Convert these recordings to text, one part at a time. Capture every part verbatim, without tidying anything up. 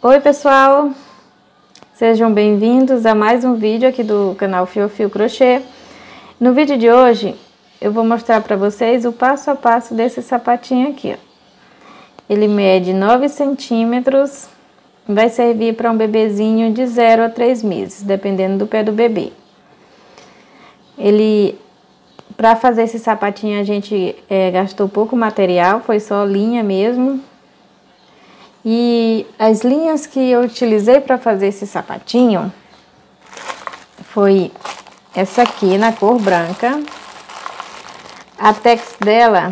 Oi pessoal, sejam bem-vindos a mais um vídeo aqui do canal Fio Fio Crochê. No vídeo de hoje eu vou mostrar para vocês o passo a passo desse sapatinho aqui, ó. Ele mede nove centímetros, vai servir para um bebezinho de zero a três meses, dependendo do pé do bebê. Ele, para fazer esse sapatinho a gente é, gastou pouco material, foi só linha mesmo. E as linhas que eu utilizei para fazer esse sapatinho foi essa aqui na cor branca. A tex dela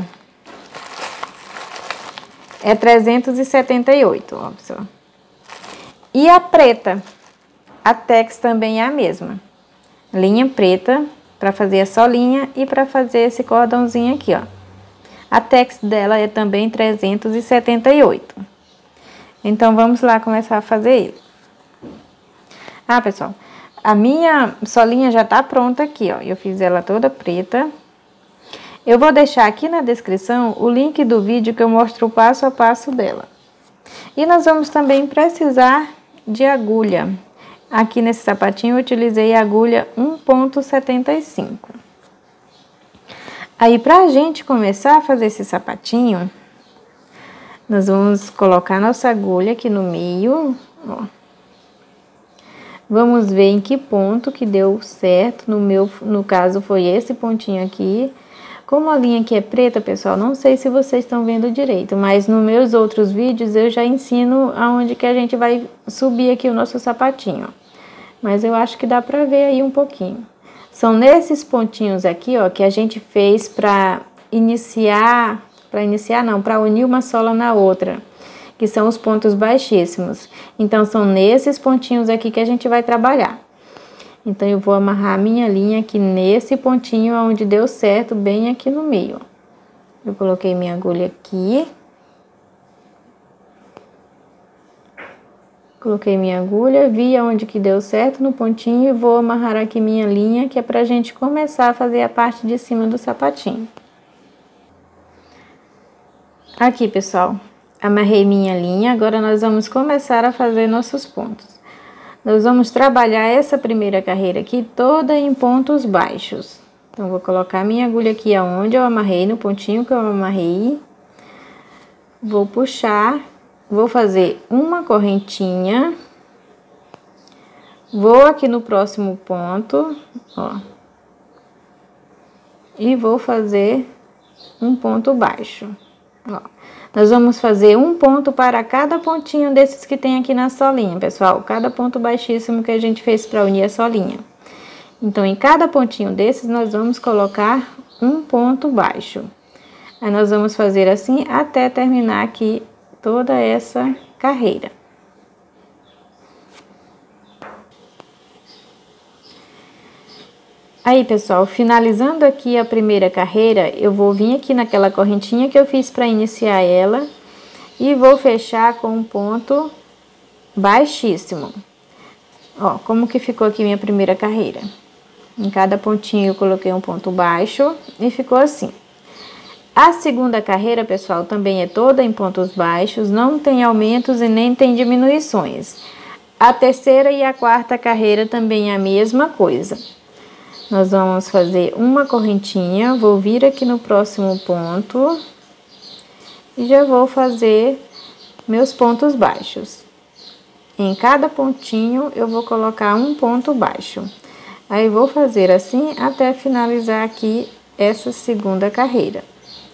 é trezentos e setenta e oito, ó, pessoal. E a preta, a tex também é a mesma. Linha preta para fazer a solinha e para fazer esse cordãozinho aqui, ó. A tex dela é também trezentos e setenta e oito. Então, vamos lá começar a fazer ele. Ah, pessoal, a minha solinha já tá pronta aqui, ó. Eu fiz ela toda preta. Eu vou deixar aqui na descrição o link do vídeo que eu mostro o passo a passo dela. E nós vamos também precisar de agulha. Aqui nesse sapatinho eu utilizei a agulha um ponto setenta e cinco. Aí, pra gente começar a fazer esse sapatinho, nós vamos colocar nossa agulha aqui no meio, ó. Vamos ver em que ponto que deu certo. No meu, no caso, foi esse pontinho aqui. Como a linha aqui é preta, pessoal, não sei se vocês estão vendo direito, mas nos meus outros vídeos eu já ensino aonde que a gente vai subir aqui o nosso sapatinho, ó. Mas eu acho que dá pra ver aí um pouquinho. São nesses pontinhos aqui, ó, que a gente fez pra iniciar... Para iniciar não, para unir uma sola na outra, que são os pontos baixíssimos. Então, são nesses pontinhos aqui que a gente vai trabalhar. Então, eu vou amarrar a minha linha aqui nesse pontinho onde deu certo, bem aqui no meio. Eu coloquei minha agulha aqui. Coloquei minha agulha, vi aonde que deu certo no pontinho e vou amarrar aqui minha linha, que é pra gente começar a fazer a parte de cima do sapatinho. Aqui, pessoal, amarrei minha linha, agora nós vamos começar a fazer nossos pontos. Nós vamos trabalhar essa primeira carreira aqui toda em pontos baixos. Então, vou colocar minha agulha aqui aonde eu amarrei, no pontinho que eu amarrei. Vou puxar, vou fazer uma correntinha. Vou aqui no próximo ponto, ó. E vou fazer um ponto baixo. Ó, nós vamos fazer um ponto para cada pontinho desses que tem aqui na solinha, pessoal. Cada ponto baixíssimo que a gente fez para unir a solinha. Então, em cada pontinho desses, nós vamos colocar um ponto baixo. Aí, nós vamos fazer assim até terminar aqui toda essa carreira. Aí, pessoal, finalizando aqui a primeira carreira, eu vou vir aqui naquela correntinha que eu fiz para iniciar ela e vou fechar com um ponto baixíssimo. Ó, como que ficou aqui minha primeira carreira. Em cada pontinho eu coloquei um ponto baixo e ficou assim. A segunda carreira, pessoal, também é toda em pontos baixos, não tem aumentos e nem tem diminuições. A terceira e a quarta carreira também é a mesma coisa. Nós vamos fazer uma correntinha, vou vir aqui no próximo ponto e já vou fazer meus pontos baixos. Em cada pontinho eu vou colocar um ponto baixo. Aí vou fazer assim até finalizar aqui essa segunda carreira.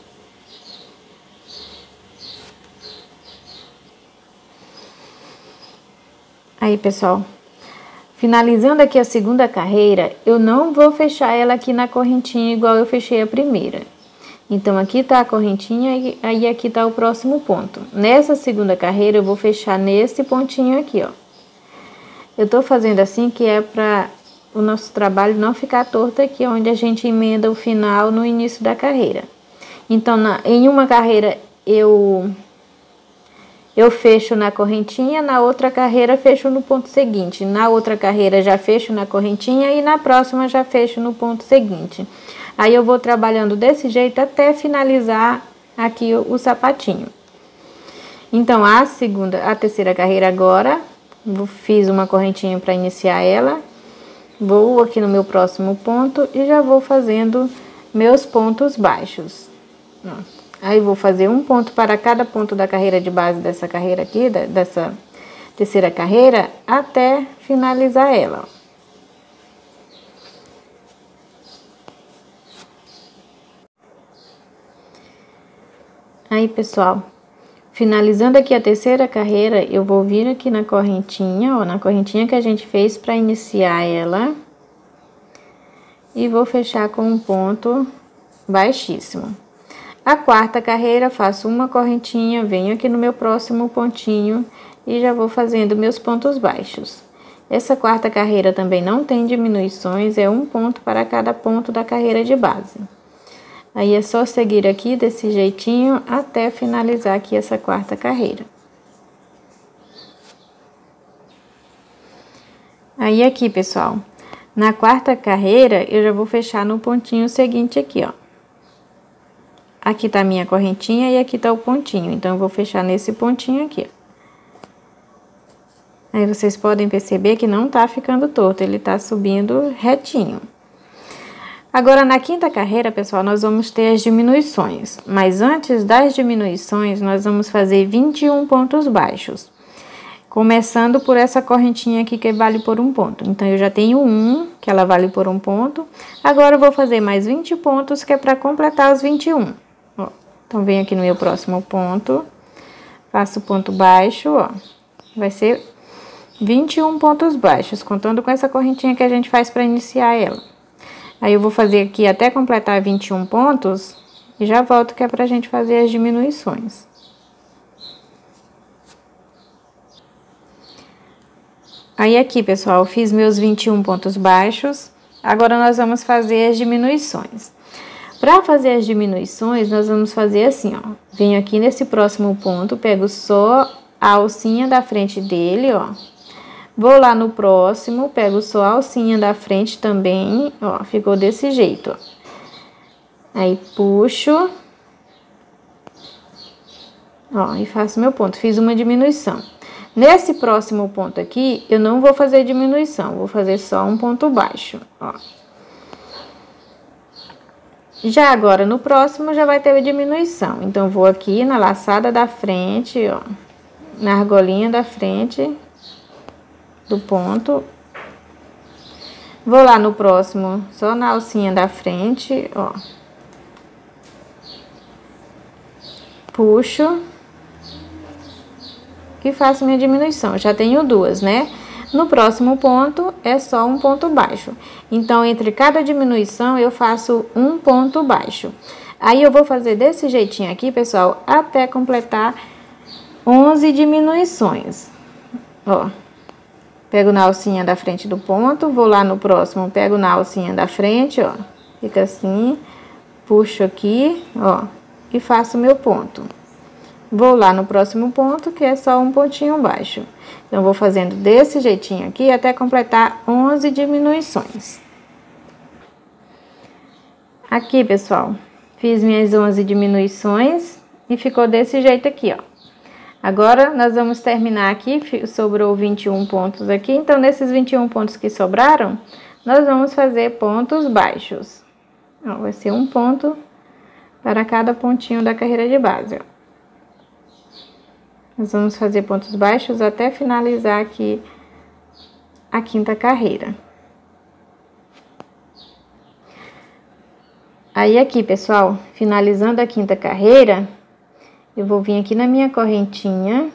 Aí, pessoal, finalizando aqui a segunda carreira, eu não vou fechar ela aqui na correntinha igual eu fechei a primeira. Então, aqui tá a correntinha e aí aqui tá o próximo ponto. Nessa segunda carreira, eu vou fechar nesse pontinho aqui, ó. Eu tô fazendo assim que é pra o nosso trabalho não ficar torto aqui, onde a gente emenda o final no início da carreira. Então, na, em uma carreira, eu... Eu fecho na correntinha, na outra carreira fecho no ponto seguinte. Na outra carreira já fecho na correntinha e na próxima já fecho no ponto seguinte. Aí eu vou trabalhando desse jeito até finalizar aqui o, o sapatinho. Então, a segunda, a terceira carreira agora, fiz uma correntinha para iniciar ela, vou aqui no meu próximo ponto e já vou fazendo meus pontos baixos. Ó, aí vou fazer um ponto para cada ponto da carreira de base dessa carreira aqui, dessa terceira carreira, até finalizar ela, ó. Aí, pessoal, finalizando aqui a terceira carreira, eu vou vir aqui na correntinha, ó, na correntinha que a gente fez para iniciar ela. E vou fechar com um ponto baixíssimo. A quarta carreira, faço uma correntinha, venho aqui no meu próximo pontinho e já vou fazendo meus pontos baixos. Essa quarta carreira também não tem diminuições, é um ponto para cada ponto da carreira de base. Aí é só seguir aqui desse jeitinho até finalizar aqui essa quarta carreira. Aí aqui, pessoal, na quarta carreira eu já vou fechar no pontinho seguinte aqui, ó. Aqui tá a minha correntinha e aqui tá o pontinho, então eu vou fechar nesse pontinho aqui, ó. Aí vocês podem perceber que não tá ficando torto, ele tá subindo retinho. Agora, na quinta carreira, pessoal, nós vamos ter as diminuições. Mas antes das diminuições, nós vamos fazer vinte e um pontos baixos. Começando por essa correntinha aqui, que vale por um ponto. Então, eu já tenho um, que ela vale por um ponto. Agora, eu vou fazer mais vinte pontos, que é para completar os vinte e um. Ó, então, venho aqui no meu próximo ponto. Faço ponto baixo, ó. Vai ser vinte e um pontos baixos, contando com essa correntinha que a gente faz para iniciar ela. Aí eu vou fazer aqui até completar vinte e um pontos e já volto, que é pra gente fazer as diminuições. Aí aqui, pessoal, eu fiz meus vinte e um pontos baixos, agora nós vamos fazer as diminuições. Para fazer as diminuições, nós vamos fazer assim, ó. Venho aqui nesse próximo ponto, pego só a alcinha da frente dele, ó. Vou lá no próximo, pego só a alcinha da frente também, ó, ficou desse jeito, ó. Aí, puxo, ó, e faço meu ponto, fiz uma diminuição. Nesse próximo ponto aqui, eu não vou fazer diminuição, vou fazer só um ponto baixo, ó. Já agora, no próximo, já vai ter a diminuição. Então, vou aqui na laçada da frente, ó, na argolinha da frente do ponto. Vou lá no próximo, só na alcinha da frente, ó. Puxo. E faço minha diminuição. Já tenho duas, né? No próximo ponto, é só um ponto baixo. Então, entre cada diminuição, eu faço um ponto baixo. Aí, eu vou fazer desse jeitinho aqui, pessoal, até completar onze diminuições. Ó. Pego na alcinha da frente do ponto, vou lá no próximo, pego na alcinha da frente, ó. Fica assim, puxo aqui, ó, e faço meu ponto. Vou lá no próximo ponto, que é só um pontinho baixo. Então, vou fazendo desse jeitinho aqui até completar onze diminuições. Aqui, pessoal, fiz minhas onze diminuições e ficou desse jeito aqui, ó. Agora, nós vamos terminar aqui, sobrou vinte e um pontos aqui, então, nesses vinte e um pontos que sobraram, nós vamos fazer pontos baixos. Ó, vai ser um ponto para cada pontinho da carreira de base, ó. Nós vamos fazer pontos baixos até finalizar aqui a quinta carreira. Aí, aqui, pessoal, finalizando a quinta carreira, eu vou vir aqui na minha correntinha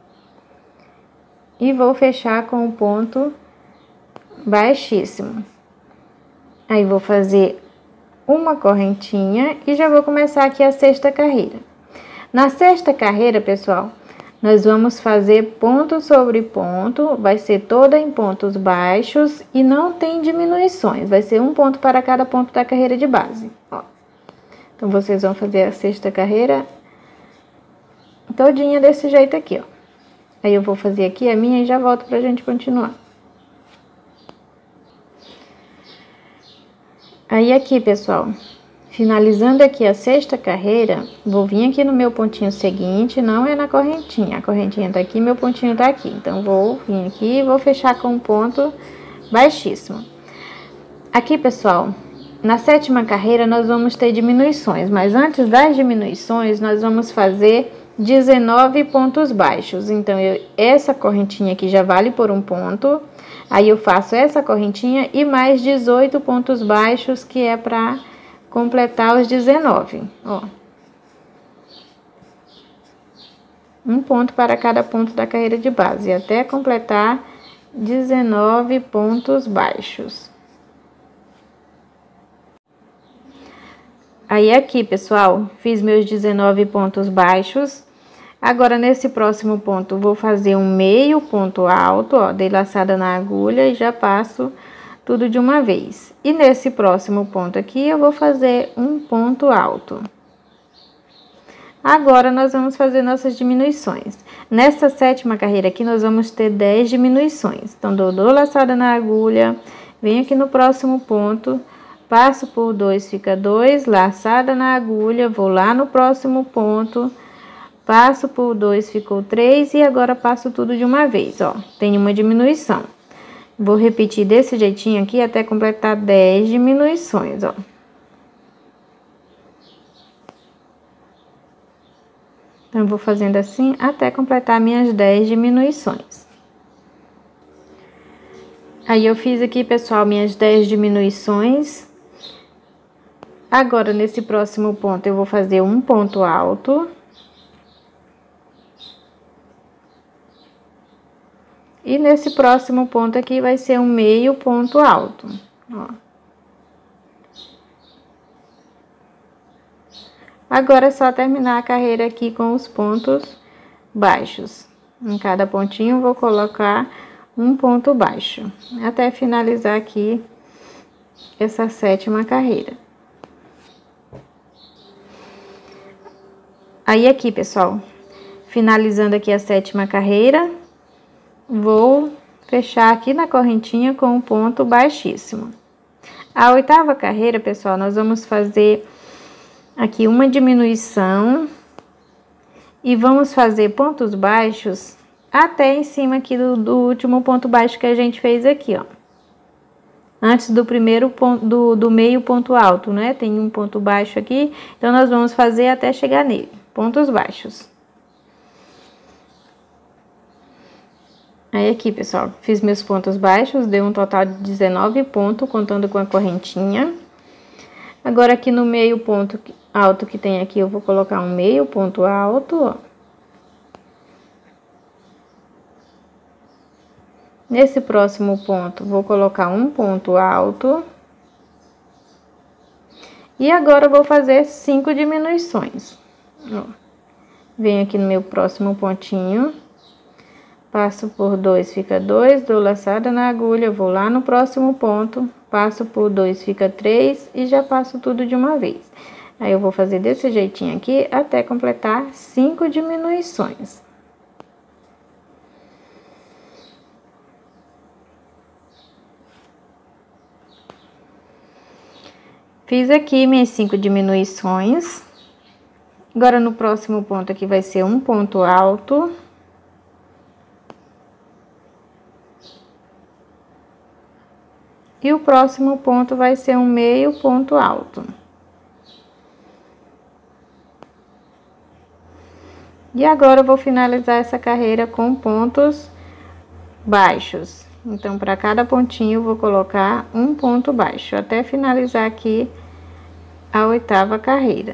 e vou fechar com o ponto baixíssimo. Aí, vou fazer uma correntinha e já vou começar aqui a sexta carreira. Na sexta carreira, pessoal, nós vamos fazer ponto sobre ponto, vai ser toda em pontos baixos e não tem diminuições, vai ser um ponto para cada ponto da carreira de base, ó. Então, vocês vão fazer a sexta carreira todinha desse jeito aqui, ó. Aí, eu vou fazer aqui a minha e já volto pra gente continuar. Aí, aqui, pessoal, Finalizando aqui a sexta carreira, vou vir aqui no meu pontinho seguinte, não é na correntinha, a correntinha tá aqui, meu pontinho tá aqui. Então, vou vir aqui e vou fechar com um ponto baixíssimo. Aqui, pessoal, na sétima carreira nós vamos ter diminuições, mas antes das diminuições nós vamos fazer dezenove pontos baixos. Então, eu, essa correntinha aqui já vale por um ponto, aí eu faço essa correntinha e mais dezoito pontos baixos, que é para completar os dezenove, ó. Um ponto para cada ponto da carreira de base, até completar dezenove pontos baixos. Aí, aqui, pessoal, fiz meus dezenove pontos baixos. Agora, nesse próximo ponto, vou fazer um meio ponto alto, ó, dei laçada na agulha e já passo tudo de uma vez. E nesse próximo ponto aqui, eu vou fazer um ponto alto. Agora, nós vamos fazer nossas diminuições. Nessa sétima carreira aqui, nós vamos ter dez diminuições. Então, dou, dou laçada na agulha, venho aqui no próximo ponto, passo por dois, fica dois, laçada na agulha, vou lá no próximo ponto, passo por dois, ficou três, e agora passo tudo de uma vez, ó. Tem uma diminuição. Vou repetir desse jeitinho aqui até completar dez diminuições, ó. Então, eu vou fazendo assim até completar minhas dez diminuições. Aí, eu fiz aqui, pessoal, minhas dez diminuições. Agora, nesse próximo ponto, eu vou fazer um ponto alto. E nesse próximo ponto aqui vai ser um meio ponto alto, ó. Agora é só terminar a carreira aqui com os pontos baixos. Em cada pontinho vou colocar um ponto baixo, até finalizar aqui essa sétima carreira. Aí, aqui, pessoal, finalizando aqui a sétima carreira, vou fechar aqui na correntinha com um ponto baixíssimo. A oitava carreira, pessoal, nós vamos fazer aqui uma diminuição e vamos fazer pontos baixos até em cima aqui do, do último ponto baixo que a gente fez aqui, ó. Antes do primeiro ponto, do, do meio ponto alto, né? Tem um ponto baixo aqui, então nós vamos fazer até chegar nele, pontos baixos. Aí, aqui, pessoal, fiz meus pontos baixos, deu um total de dezenove pontos, contando com a correntinha. Agora, aqui no meio ponto alto que tem aqui, eu vou colocar um meio ponto alto, ó. Nesse próximo ponto, vou colocar um ponto alto. E agora, eu vou fazer cinco diminuições, ó. Venho aqui no meu próximo pontinho, passo por dois, fica dois, dou laçada na agulha, vou lá no próximo ponto, passo por dois, fica três e já passo tudo de uma vez. Aí, eu vou fazer desse jeitinho aqui até completar cinco diminuições. Fiz aqui minhas cinco diminuições. Agora, no próximo ponto aqui vai ser um ponto alto. E o próximo ponto vai ser um meio ponto alto. E agora, eu vou finalizar essa carreira com pontos baixos. Então, para cada pontinho, eu vou colocar um ponto baixo, até finalizar aqui a oitava carreira.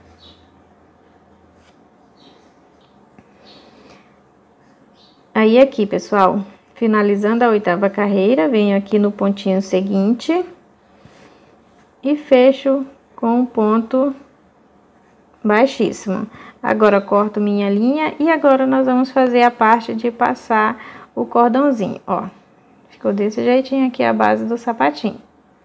Aí, aqui, pessoal, finalizando a oitava carreira, venho aqui no pontinho seguinte e fecho com um ponto baixíssimo. Agora, corto minha linha e agora nós vamos fazer a parte de passar o cordãozinho, ó. Ficou desse jeitinho aqui a base do sapatinho.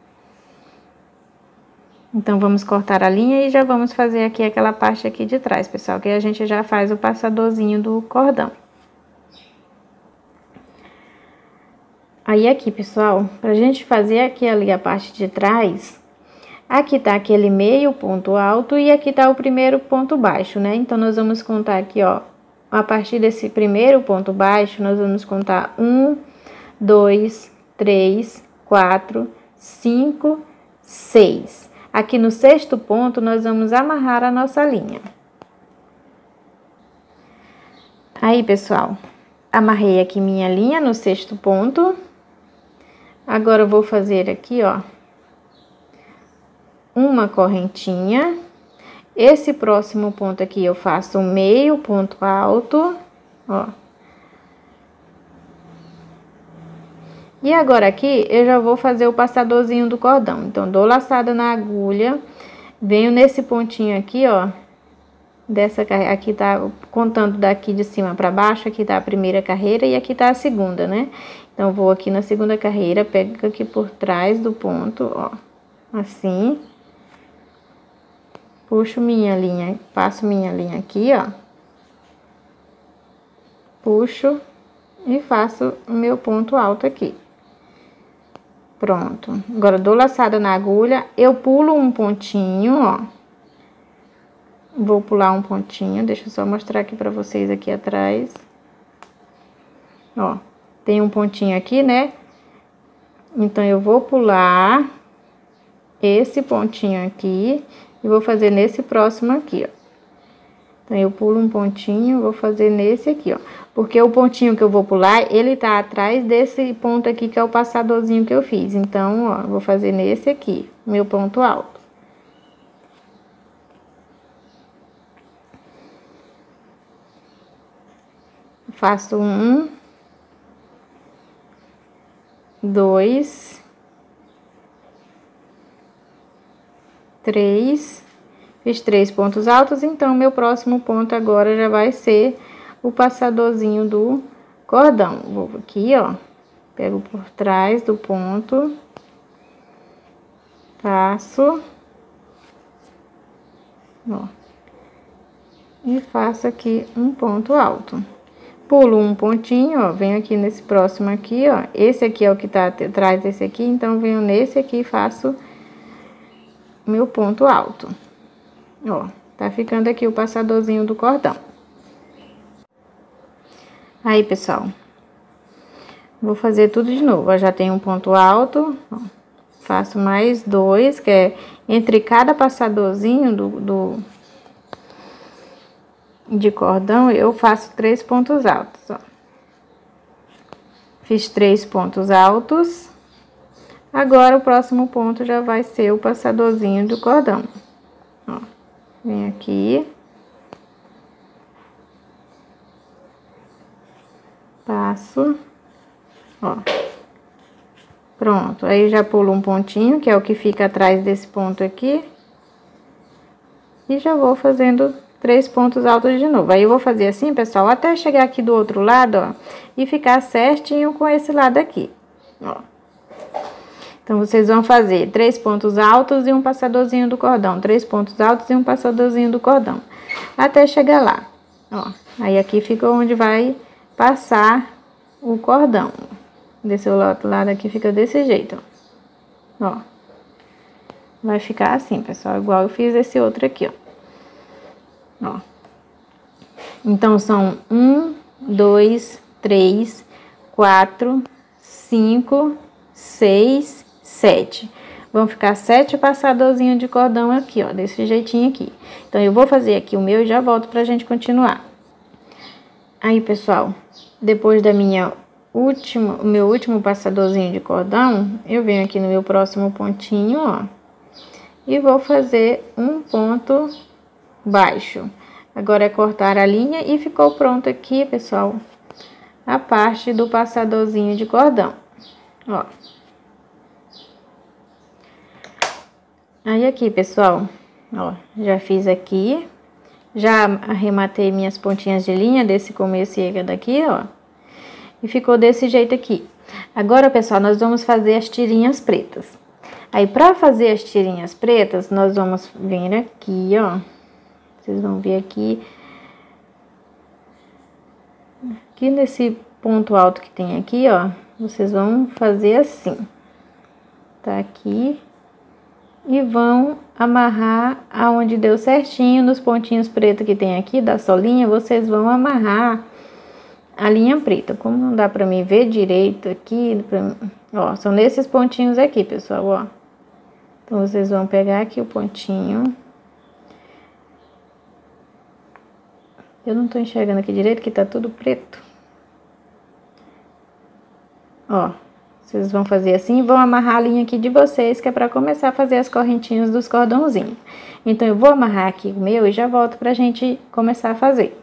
Então, vamos cortar a linha e já vamos fazer aqui aquela parte aqui de trás, pessoal, que a gente já faz o passadorzinho do cordão. Aí, aqui, pessoal, pra gente fazer aqui ali a parte de trás, Aqui tá aquele meio ponto alto e aqui tá o primeiro ponto baixo, né? Então, nós vamos contar aqui, ó, a partir desse primeiro ponto baixo, nós vamos contar um, dois, três, quatro, cinco, seis. Aqui no sexto ponto, nós vamos amarrar a nossa linha. Aí, pessoal, amarrei aqui minha linha no sexto ponto. Agora, eu vou fazer aqui, ó, uma correntinha. Esse próximo ponto aqui, eu faço meio ponto alto, ó. E agora aqui, eu já vou fazer o passadorzinho do cordão. Então, dou laçada na agulha, venho nesse pontinho aqui, ó, dessa carreira, aqui tá contando daqui de cima para baixo, aqui tá a primeira carreira e aqui tá a segunda, né? Então, vou aqui na segunda carreira, pego aqui por trás do ponto, ó, assim. Puxo minha linha, passo minha linha aqui, ó. Puxo e faço o meu ponto alto aqui. Pronto. Agora, dou laçada na agulha, eu pulo um pontinho, ó. Vou pular um pontinho, deixa eu só mostrar aqui pra vocês aqui atrás. Ó, tem um pontinho aqui, né? Então, eu vou pular esse pontinho aqui e vou fazer nesse próximo aqui, ó. Então, eu pulo um pontinho, vou fazer nesse aqui, ó. Porque o pontinho que eu vou pular, ele tá atrás desse ponto aqui, que é o passadorzinho que eu fiz. Então, ó, vou fazer nesse aqui, meu ponto alto. Faço um, dois, três, fiz três pontos altos, então, meu próximo ponto agora já vai ser o passadorzinho do cordão. Vou aqui, ó, pego por trás do ponto, passo, ó, e faço aqui um ponto alto. Pulo um pontinho, ó, venho aqui nesse próximo aqui, ó, esse aqui é o que tá atrás desse aqui, então, venho nesse aqui e faço meu ponto alto. Ó, tá ficando aqui o passadorzinho do cordão. Aí, pessoal, vou fazer tudo de novo. Eu já tenho um ponto alto, ó, faço mais dois, que é entre cada passadorzinho do, do de cordão, eu faço três pontos altos, ó. Fiz três pontos altos. Agora, o próximo ponto já vai ser o passadorzinho do cordão. Ó, vem aqui. Passo. Ó. Pronto. Aí, já pulo um pontinho, que é o que fica atrás desse ponto aqui. E já vou fazendo três pontos altos de novo. Aí, eu vou fazer assim, pessoal, até chegar aqui do outro lado, ó. E ficar certinho com esse lado aqui, ó. Então, vocês vão fazer três pontos altos e um passadorzinho do cordão. Três pontos altos e um passadorzinho do cordão. Até chegar lá, ó. Aí, aqui fica onde vai passar o cordão. Desse outro lado aqui fica desse jeito, ó. Ó. Vai ficar assim, pessoal, igual eu fiz esse outro aqui, ó. Ó. Então, são um, dois, três, quatro, cinco, seis, sete. Vão ficar sete passadorzinhos de cordão aqui, ó, desse jeitinho aqui. Então, eu vou fazer aqui o meu e já volto pra gente continuar. Aí, pessoal, depois da minha última, o meu último passadorzinho de cordão, eu venho aqui no meu próximo pontinho, ó, e vou fazer um ponto baixo. Agora é cortar a linha e ficou pronto aqui, pessoal, a parte do passadorzinho de cordão, ó. Aí, aqui, pessoal, ó, já fiz aqui, já arrematei minhas pontinhas de linha desse começo e daqui, ó, e ficou desse jeito aqui. Agora, pessoal, nós vamos fazer as tirinhas pretas. Aí, pra fazer as tirinhas pretas, nós vamos vir aqui, ó, vocês vão ver aqui, aqui nesse ponto alto que tem aqui, ó, vocês vão fazer assim, tá aqui. e vão amarrar aonde deu certinho, nos pontinhos pretos que tem aqui da solinha, vocês vão amarrar a linha preta. Como não dá pra mim ver direito aqui, pra... ó, são nesses pontinhos aqui, pessoal, ó. Então, vocês vão pegar aqui o pontinho. Eu não tô enxergando aqui direito, que tá tudo preto. Ó, vocês vão fazer assim e vão amarrar a linha aqui de vocês, que é pra começar a fazer as correntinhas dos cordãozinhos. Então, eu vou amarrar aqui o meu e já volto pra gente começar a fazer.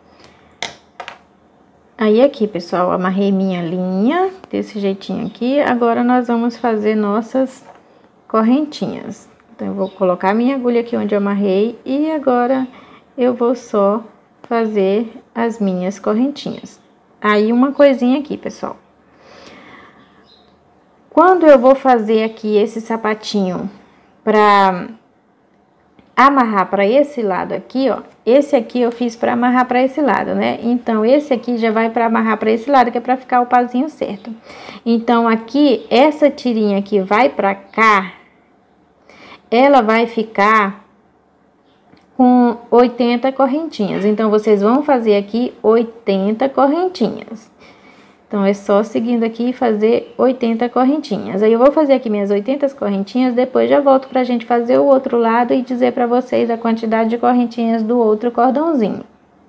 Aí, aqui, pessoal, amarrei minha linha, desse jeitinho aqui. Agora, nós vamos fazer nossas correntinhas. Então, eu vou colocar minha agulha aqui onde eu amarrei e agora eu vou só fazer as minhas correntinhas. Aí, uma coisinha aqui, pessoal. Quando eu vou fazer aqui esse sapatinho pra amarrar pra esse lado aqui, ó, esse aqui eu fiz pra amarrar pra esse lado, né? Então, esse aqui já vai pra amarrar pra esse lado, que é pra ficar o pazinho certo. Então, aqui, essa tirinha que vai pra cá, ela vai ficar com oitenta correntinhas. Então, vocês vão fazer aqui oitenta correntinhas. Então, é só seguindo aqui e fazer oitenta correntinhas. Aí, eu vou fazer aqui minhas oitenta correntinhas, depois já volto pra gente fazer o outro lado e dizer pra vocês a quantidade de correntinhas do outro cordãozinho.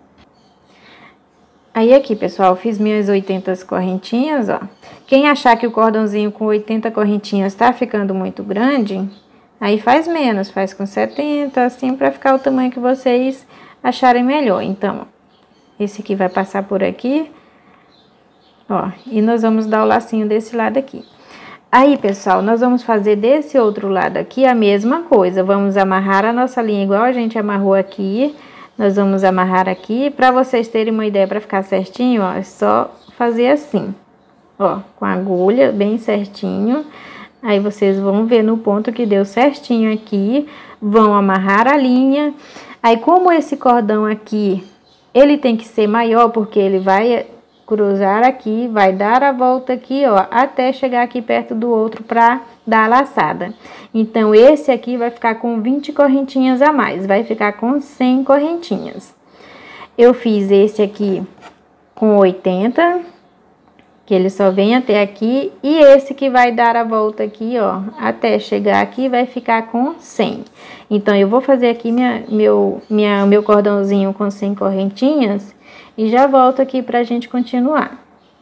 Aí, aqui, pessoal, fiz minhas oitenta correntinhas, ó. Quem achar que o cordãozinho com oitenta correntinhas tá ficando muito grande, aí faz menos, faz com setenta, assim, pra ficar o tamanho que vocês acharem melhor. Então, ó, esse aqui vai passar por aqui. Ó, e nós vamos dar o lacinho desse lado aqui. Aí, pessoal, nós vamos fazer desse outro lado aqui a mesma coisa. Vamos amarrar a nossa linha igual a gente amarrou aqui. Nós vamos amarrar aqui. Pra vocês terem uma ideia, pra ficar certinho, ó, é só fazer assim. Ó, com a agulha bem certinho. Aí, vocês vão ver no ponto que deu certinho aqui. Vão amarrar a linha. Aí, como esse cordão aqui, ele tem que ser maior, porque ele vai cruzar aqui, vai dar a volta aqui, ó, até chegar aqui perto do outro pra dar a laçada. Então, esse aqui vai ficar com vinte correntinhas a mais, vai ficar com cem correntinhas. Eu fiz esse aqui com oitenta, que ele só vem até aqui, e esse que vai dar a volta aqui, ó, até chegar aqui, vai ficar com cem. Então, eu vou fazer aqui minha, meu, minha, meu cordãozinho com cem correntinhas, e já volto aqui pra gente continuar.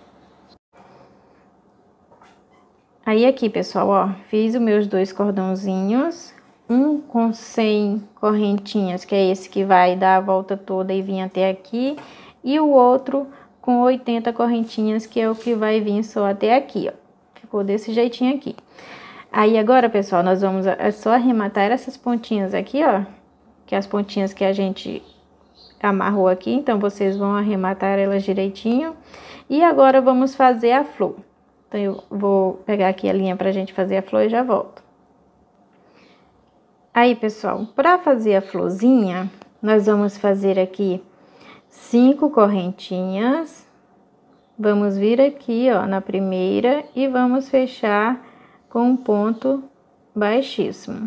Aí, aqui, pessoal, ó, fiz os meus dois cordãozinhos. Um com cem correntinhas, que é esse que vai dar a volta toda e vir até aqui. E o outro com oitenta correntinhas, que é o que vai vir só até aqui, ó. Ficou desse jeitinho aqui. Aí, agora, pessoal, nós vamos é só arrematar essas pontinhas aqui, ó. Que é as pontinhas que a gente amarrou aqui, então vocês vão arrematar elas direitinho. E agora vamos fazer a flor. Então, eu vou pegar aqui a linha pra gente fazer a flor e já volto. Aí, pessoal, pra fazer a florzinha, nós vamos fazer aqui cinco correntinhas. Vamos vir aqui, ó, na primeira e vamos fechar com um ponto baixíssimo.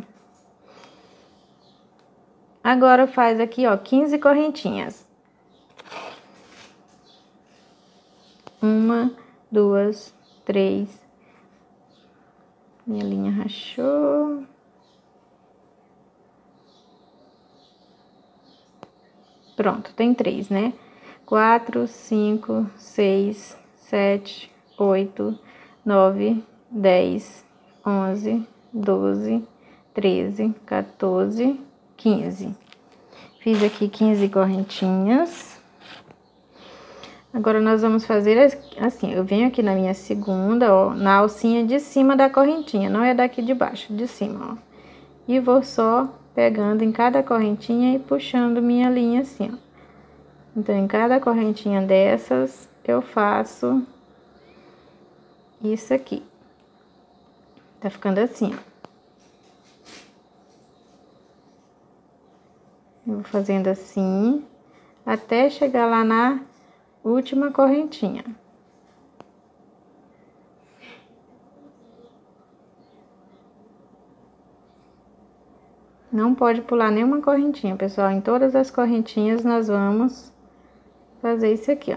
Agora, faz aqui, ó, quinze correntinhas. Uma, duas, três. Minha linha rachou. Pronto, tem três, né? Quatro, cinco, seis, sete, oito, nove, dez, onze, doze, treze, quatorze, quinze. Fiz aqui quinze correntinhas. Agora, nós vamos fazer assim, eu venho aqui na minha segunda, ó, na alcinha de cima da correntinha, não é daqui de baixo, de cima, ó. E vou só pegando em cada correntinha e puxando minha linha assim, ó. Então, em cada correntinha dessas, eu faço isso aqui. Tá ficando assim, ó. Eu vou fazendo assim, até chegar lá na última correntinha. Não pode pular nenhuma correntinha, pessoal. Em todas as correntinhas nós vamos fazer isso aqui, ó.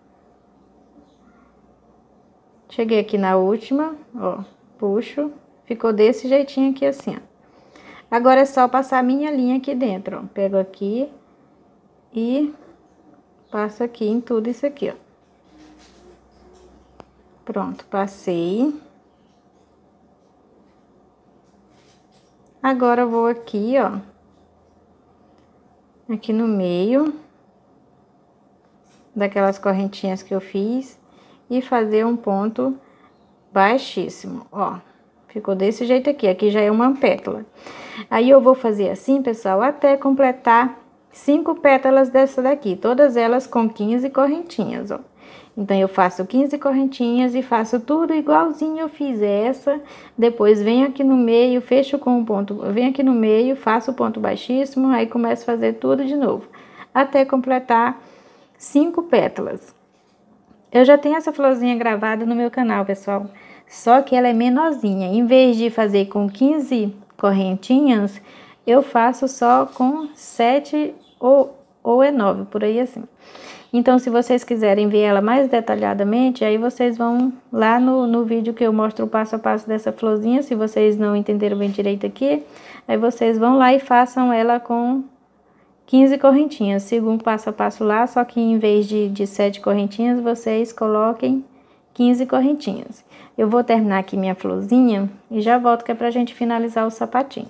Cheguei aqui na última, ó, puxo, ficou desse jeitinho aqui assim, ó. Agora é só passar a minha linha aqui dentro, ó. Pego aqui e passo aqui em tudo isso aqui, ó. Pronto, passei. Agora eu vou aqui, ó, aqui no meio daquelas correntinhas que eu fiz e fazer um ponto baixíssimo, ó. Ficou desse jeito aqui, aqui já é uma pétala. Aí eu vou fazer assim, pessoal, até completar cinco pétalas dessa daqui, todas elas com quinze correntinhas, ó. Então, eu faço quinze correntinhas e faço tudo igualzinho eu fiz essa. Depois, venho aqui no meio, fecho com um ponto, venho aqui no meio, faço o ponto baixíssimo, aí começo a fazer tudo de novo, até completar cinco pétalas. Eu já tenho essa florzinha gravada no meu canal, pessoal, só que ela é menorzinha. Em vez de fazer com quinze correntinhas, eu faço só com sete ou, ou é nove, por aí assim. Então, se vocês quiserem ver ela mais detalhadamente, aí vocês vão lá no, no vídeo que eu mostro o passo a passo dessa florzinha. Se vocês não entenderam bem direito aqui, aí vocês vão lá e façam ela com quinze correntinhas. Siga um passo a passo lá, só que em vez de, de sete correntinhas, vocês coloquem quinze correntinhas. Eu vou terminar aqui minha florzinha e já volto que é pra gente finalizar o sapatinho.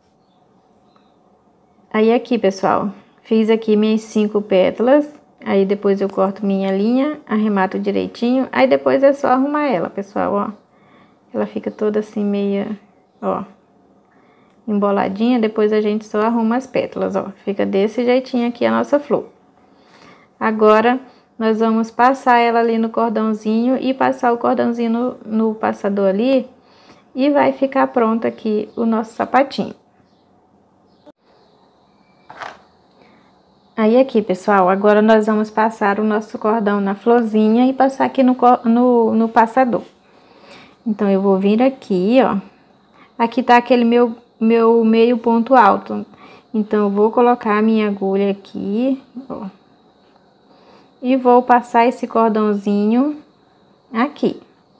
Aí aqui, pessoal, fiz aqui minhas cinco pétalas. Aí depois eu corto minha linha, arremato direitinho, aí depois é só arrumar ela, pessoal, ó. Ela fica toda assim meia, ó, emboladinha, depois a gente só arruma as pétalas, ó. Fica desse jeitinho aqui a nossa flor. Agora, nós vamos passar ela ali no cordãozinho e passar o cordãozinho no, no passador ali e vai ficar pronto aqui o nosso sapatinho. Aí aqui, pessoal, agora nós vamos passar o nosso cordão na florzinha e passar aqui no, no, no passador. Então, eu vou vir aqui, ó. Aqui tá aquele meu, meu meio ponto alto. Então, eu vou colocar a minha agulha aqui, ó. E vou passar esse cordãozinho aqui.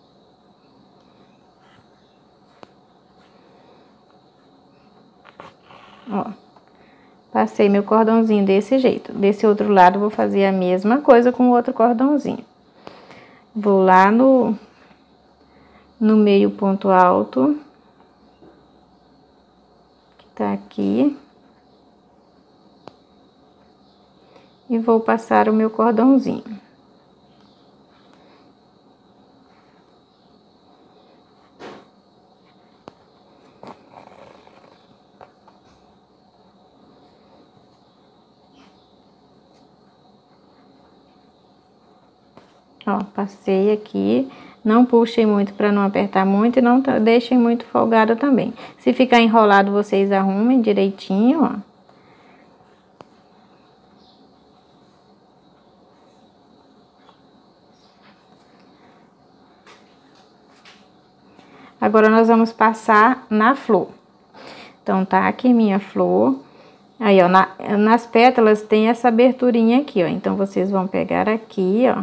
Ó. Passei meu cordãozinho desse jeito. Desse outro lado, vou fazer a mesma coisa com o outro cordãozinho. Vou lá no, no meio ponto alto, que tá aqui. E vou passar o meu cordãozinho. Ó, passei aqui, não puxem muito para não apertar muito e não deixem muito folgado também. Se ficar enrolado, vocês arrumem direitinho, ó. Agora, nós vamos passar na flor. Então, tá aqui minha flor. Aí, ó, na, nas pétalas tem essa aberturinha aqui, ó. Então, vocês vão pegar aqui, ó.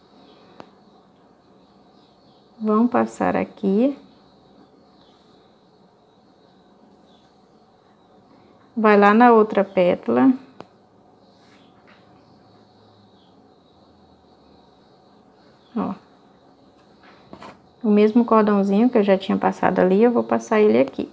Vão passar aqui. Vai lá na outra pétala. Ó. O mesmo cordãozinho que eu já tinha passado ali, eu vou passar ele aqui.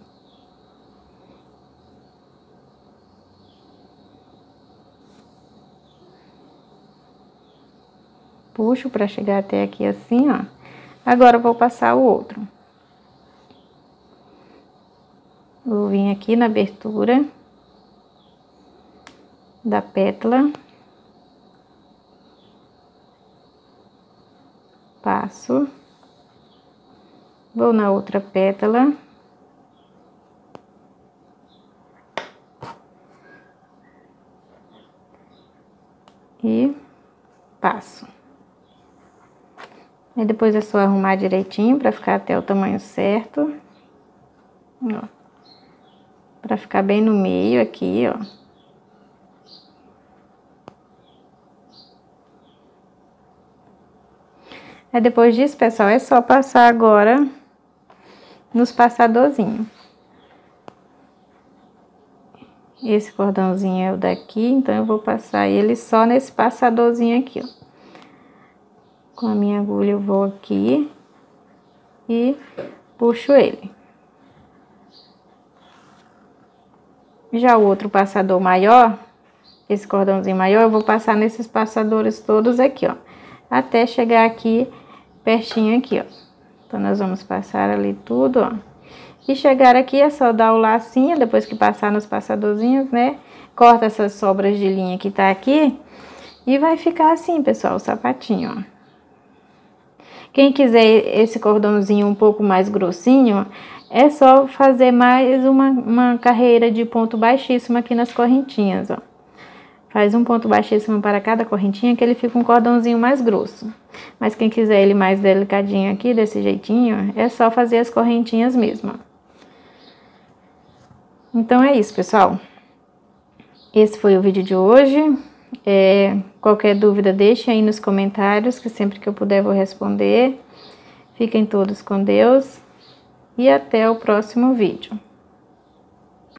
Puxo pra chegar até aqui assim, ó. Agora, eu vou passar o outro. Vou vir aqui na abertura da pétala. Passo. Vou na outra pétala. E passo. Aí, depois é só arrumar direitinho pra ficar até o tamanho certo. Ó. Pra ficar bem no meio aqui, ó. Aí depois disso, pessoal, é só passar agora nos passadorzinhos. Esse cordãozinho é o daqui, então eu vou passar ele só nesse passadorzinho aqui, ó. Com a minha agulha eu vou aqui e puxo ele. Já o outro passador maior, esse cordãozinho maior, eu vou passar nesses passadores todos aqui, ó. Até chegar aqui, pertinho aqui, ó. Então, nós vamos passar ali tudo, ó. E chegar aqui é só dar o lacinho, depois que passar nos passadorzinhos, né? Corta essas sobras de linha que tá aqui. E vai ficar assim, pessoal, o sapatinho, ó. Quem quiser esse cordãozinho um pouco mais grossinho, é só fazer mais uma, uma carreira de ponto baixíssimo aqui nas correntinhas, ó. Faz um ponto baixíssimo para cada correntinha, que ele fica um cordãozinho mais grosso. Mas quem quiser ele mais delicadinho aqui, desse jeitinho, é só fazer as correntinhas mesmo, ó. Então é isso, pessoal. Esse foi o vídeo de hoje. É, qualquer dúvida, deixe aí nos comentários, que sempre que eu puder eu vou responder. Fiquem todos com Deus e até o próximo vídeo.